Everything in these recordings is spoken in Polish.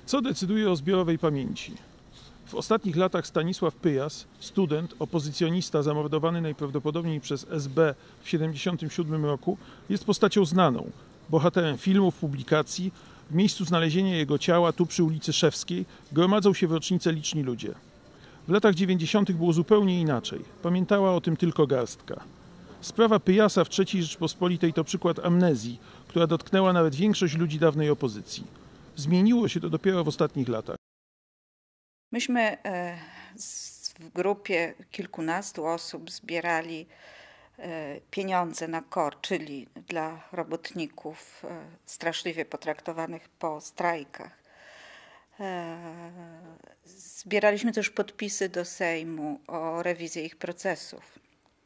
Co decyduje o zbiorowej pamięci? W ostatnich latach Stanisław Pyjas, student, opozycjonista zamordowany najprawdopodobniej przez SB w 1977 roku, jest postacią znaną, bohaterem filmów, publikacji. W miejscu znalezienia jego ciała, tu przy ulicy Szewskiej, gromadzą się w rocznicę liczni ludzie. W latach 90. było zupełnie inaczej. Pamiętała o tym tylko garstka. Sprawa Pyjasa w III Rzeczpospolitej to przykład amnezji, która dotknęła nawet większość ludzi dawnej opozycji. Zmieniło się to dopiero w ostatnich latach. Myśmy w grupie kilkunastu osób zbierali pieniądze na KOR, czyli dla robotników straszliwie potraktowanych po strajkach. Zbieraliśmy też podpisy do Sejmu o rewizję ich procesów.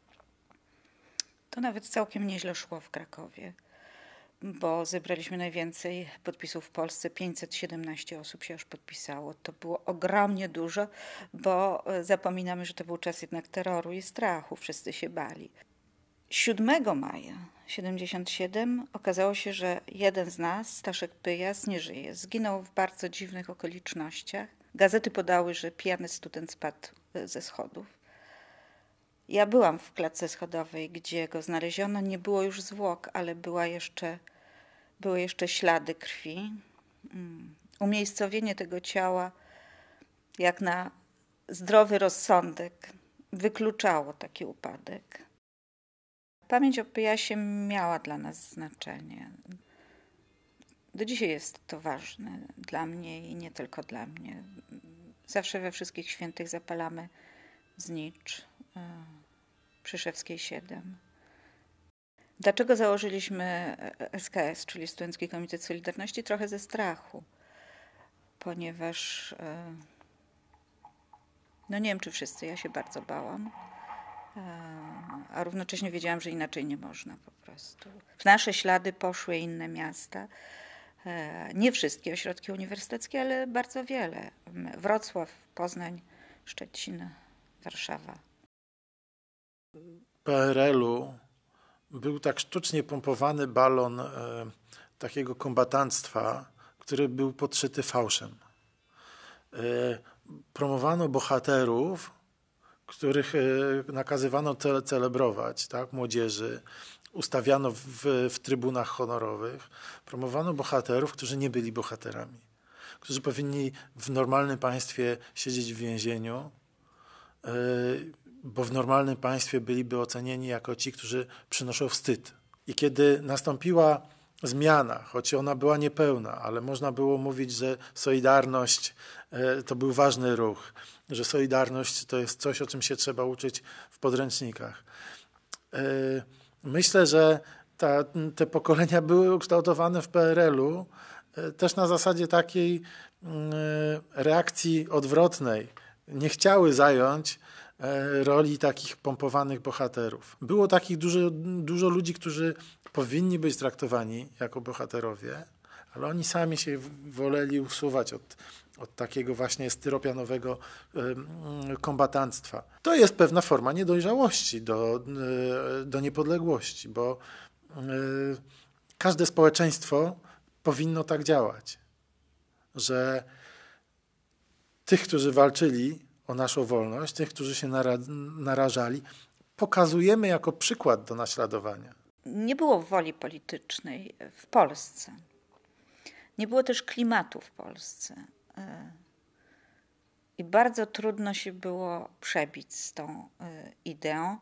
To nawet całkiem nieźle szło w Krakowie, bo zebraliśmy najwięcej podpisów w Polsce. 517 osób się już podpisało. To było ogromnie dużo, bo zapominamy, że to był czas jednak terroru i strachu. Wszyscy się bali. 7 maja 1977 okazało się, że jeden z nas, Staszek Pyjas, nie żyje. Zginął w bardzo dziwnych okolicznościach. Gazety podały, że pijany student spadł ze schodów. Ja byłam w klatce schodowej, gdzie go znaleziono. Nie było już zwłok, ale były jeszcze ślady krwi. Umiejscowienie tego ciała, jak na zdrowy rozsądek, wykluczało taki upadek. Pamięć o Pyjasie miała dla nas znaczenie. Do dzisiaj jest to ważne dla mnie i nie tylko dla mnie. Zawsze we wszystkich świętych zapalamy znicz przy Szewskiej 7. Dlaczego założyliśmy SKS, czyli Studencki Komitet Solidarności? Trochę ze strachu, ponieważ, no nie wiem czy wszyscy, ja się bardzo bałam, a równocześnie wiedziałam, że inaczej nie można po prostu. W nasze ślady poszły inne miasta, nie wszystkie ośrodki uniwersyteckie, ale bardzo wiele. Wrocław, Poznań, Szczecin, Warszawa. PRL-u był tak sztucznie pompowany balon takiego kombatanstwa, który był podszyty fałszem. Promowano bohaterów, których nakazywano celebrować, tak, młodzieży, ustawiano w trybunach honorowych. Promowano bohaterów, którzy nie byli bohaterami, którzy powinni w normalnym państwie siedzieć w więzieniu, bo w normalnym państwie byliby ocenieni jako ci, którzy przynoszą wstyd. I kiedy nastąpiła zmiana, choć ona była niepełna, ale można było mówić, że Solidarność to był ważny ruch, że Solidarność to jest coś, o czym się trzeba uczyć w podręcznikach. Myślę, że te pokolenia były ukształtowane w PRL-u też na zasadzie takiej reakcji odwrotnej. Nie chciały zająć roli takich pompowanych bohaterów. Było takich dużo ludzi, którzy powinni być traktowani jako bohaterowie, ale oni sami się woleli usuwać od takiego właśnie styropianowego kombatanstwa. To jest pewna forma niedojrzałości do niepodległości, bo każde społeczeństwo powinno tak działać, że tych, którzy walczyli o naszą wolność, tych, którzy się narażali, pokazujemy jako przykład do naśladowania. Nie było woli politycznej w Polsce. Nie było też klimatu w Polsce. I bardzo trudno się było przebić z tą ideą.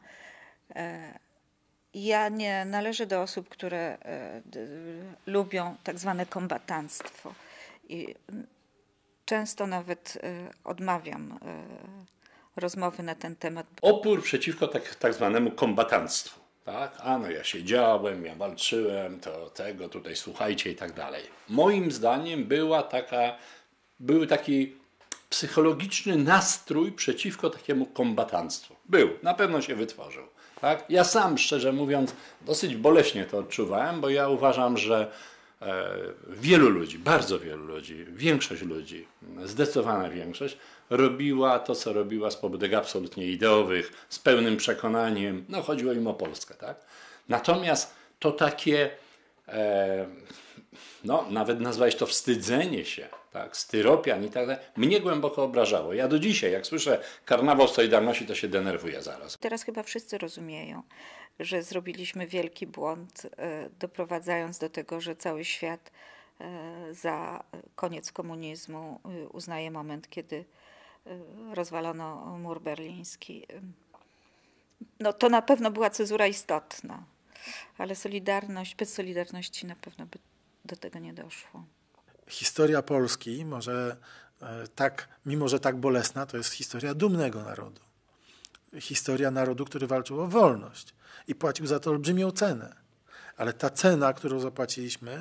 Ja nie należę do osób, które lubią tak zwane kombatanstwo. I często nawet odmawiam rozmowy na ten temat. Opór przeciwko tak zwanemu kombatanstwu. Tak? A no ja siedziałem, ja walczyłem, to tego, tutaj słuchajcie i tak dalej. Moim zdaniem był taki psychologiczny nastrój przeciwko takiemu kombatanstwu. Na pewno się wytworzył. Tak? Ja sam, szczerze mówiąc, dosyć boleśnie to odczuwałem, bo ja uważam, że wielu ludzi, bardzo wielu ludzi, większość ludzi, zdecydowana większość, robiła to, co robiła z pobudek absolutnie ideowych, z pełnym przekonaniem. No, chodziło im o Polskę, tak? Natomiast to takie, no, nawet nazwać to wstydzenie się, tak? tak, styropian i tak dalej, mnie głęboko obrażało. Ja do dzisiaj, jak słyszę karnawał Solidarności, to się denerwuję zaraz. Teraz chyba wszyscy rozumieją, że zrobiliśmy wielki błąd, doprowadzając do tego, że cały świat za koniec komunizmu uznaje moment, kiedy rozwalono mur berliński. No to na pewno była cezura istotna, ale Solidarność, bez Solidarności na pewno by do tego nie doszło. Historia Polski, mimo że tak bolesna, to jest historia dumnego narodu. Historia narodu, który walczył o wolność i płacił za to olbrzymią cenę. Ale ta cena, którą zapłaciliśmy,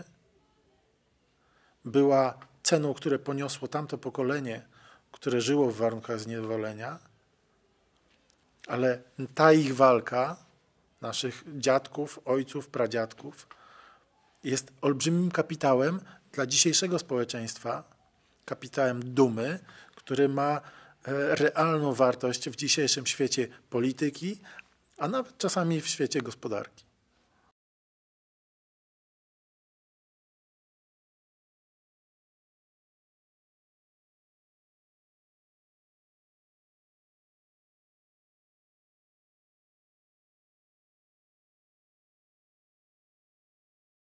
była ceną, które poniosło tamto pokolenie, które żyło w warunkach zniewolenia, ale ta ich walka, naszych dziadków, ojców, pradziadków, jest olbrzymim kapitałem dla dzisiejszego społeczeństwa, kapitałem dumy, który ma realną wartość w dzisiejszym świecie polityki, a nawet czasami w świecie gospodarki.